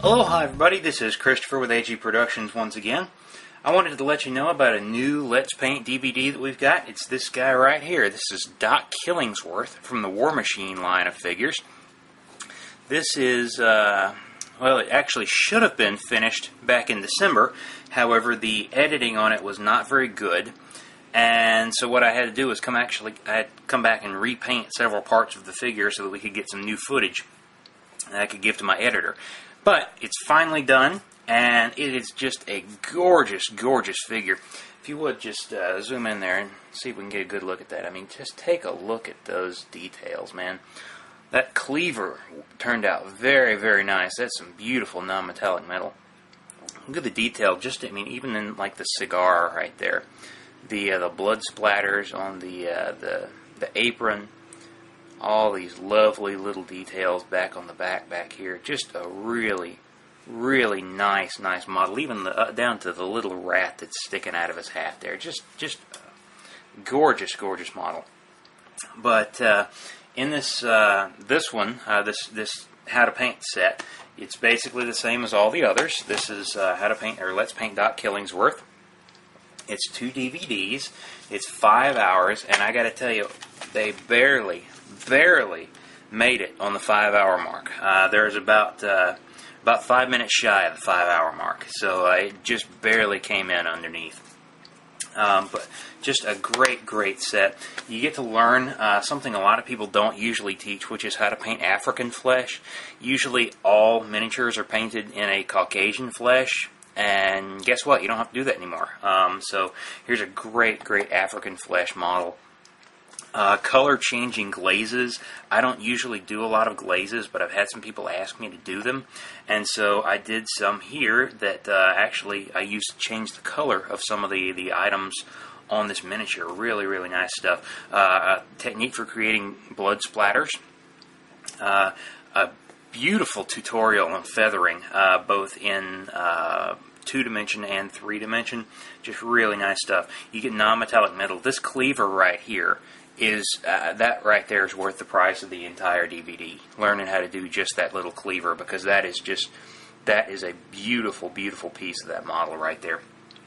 Aloha everybody, this is Christopher with AG Productions once again. I wanted to let you know about a new Let's Paint DVD that we've got. It's this guy right here. This is Doc Killingsworth from the Warmachine line of figures. This is, well, it actually should have been finished back in December. However, the editing on it was not very good. And so what I had to do was I had to come back and repaint several parts of the figure so that we could get some new footage that I could give to my editor. But it's finally done, and it is just a gorgeous, gorgeous figure. If you would just zoom in there and see if we can get a good look at that. I mean, just take a look at those details, man. That cleaver turned out very, very nice. That's some beautiful non-metallic metal. Look at the detail, just, I mean, even in like the cigar right there. The blood splatters on the apron. All these lovely little details back on the back here. Just a really, really nice model. Even down to the little rat that's sticking out of his hat there. Just a gorgeous, gorgeous model. But in this one, this How to Paint set, it's basically the same as all the others. This is How to Paint, or Let's Paint Doc Killingsworth. It's 2 DVDs. It's 5 hours, and I got to tell you, they barely made it on the 5-hour mark. There's about 5 minutes shy of the 5-hour mark, so it just barely came in underneath. But just a great set. You get to learn something a lot of people don't usually teach, which is how to paint African flesh. Usually all miniatures are painted in a Caucasian flesh, and guess what? You don't have to do that anymore. So here's a great African flesh model. Color-changing glazes. I don't usually do a lot of glazes, but I've had some people ask me to do them, and so I did some here that actually I used to change the color of some of the items on this miniature. Really nice stuff. A technique for creating blood splatters. A beautiful tutorial on feathering, both in 2-dimension and 3-dimension. Just really nice stuff. You get non-metallic metal. This cleaver right here is, that right there is worth the price of the entire DVD. Learning how to do just that little cleaver, because that is a beautiful piece of that model right there.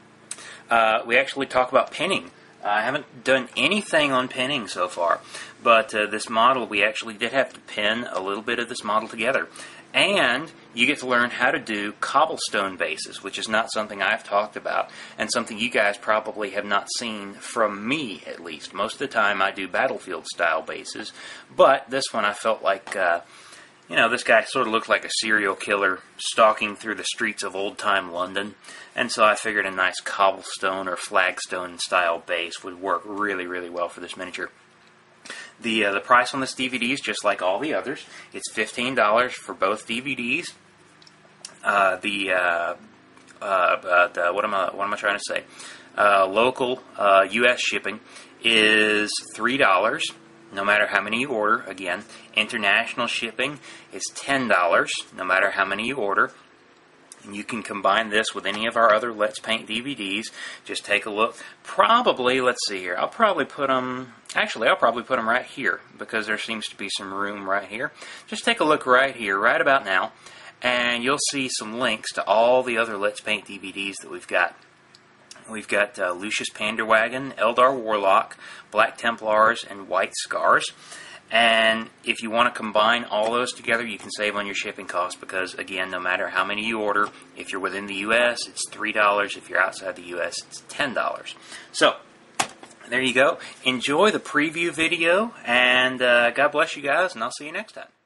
We actually talk about pinning. I haven't done anything on pinning so far, but this model, we actually did have to pin a little bit of this model together. And you get to learn how to do cobblestone bases, which is not something I've talked about, and something you guys probably have not seen from me, at least. Most of the time I do battlefield-style bases, but this one I felt like, you know, this guy sort of looked like a serial killer stalking through the streets of old-time London, and so I figured a nice cobblestone or flagstone-style base would work really well for this miniature. The price on this DVD is just like all the others. It's $15 for both DVDs. What am I trying to say? Local U.S. shipping is $3, no matter how many you order. Again, international shipping is $10, no matter how many you order. And you can combine this with any of our other Let's Paint DVDs. Just take a look. Probably, let's see here, I'll probably put them right here, because there seems to be some room right here. Just take a look right here, right about now, and you'll see some links to all the other Let's Paint DVDs that we've got. We've got Lucius Panderwagon, Eldar Warlock, Black Templars, and White Scars. And if you want to combine all those together, you can save on your shipping costs, because, again, no matter how many you order, if you're within the U.S., it's $3. If you're outside the U.S., it's $10. So, there you go. Enjoy the preview video, and God bless you guys, and I'll see you next time.